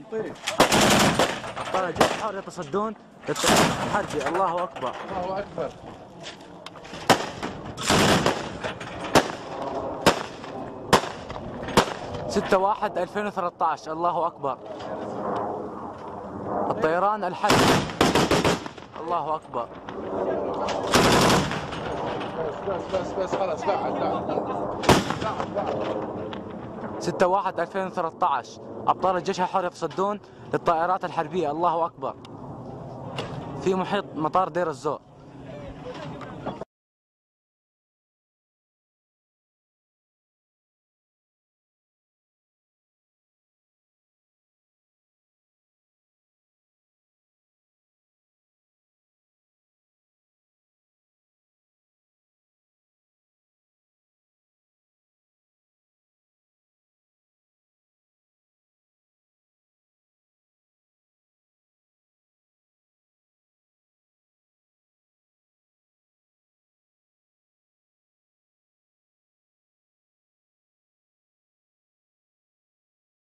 طيب. أبطال الجيش الحر يتصدون للطيران الحربي. الله أكبر. الله أكبر. 6/1/2013. الله أكبر. الطيران الحربي. الله أكبر. بس خلاص بعد 6/1/2013. أبطال الجيش الحر يتصدون للطائرات الحربية. الله أكبر. في محيط مطار دير الزور.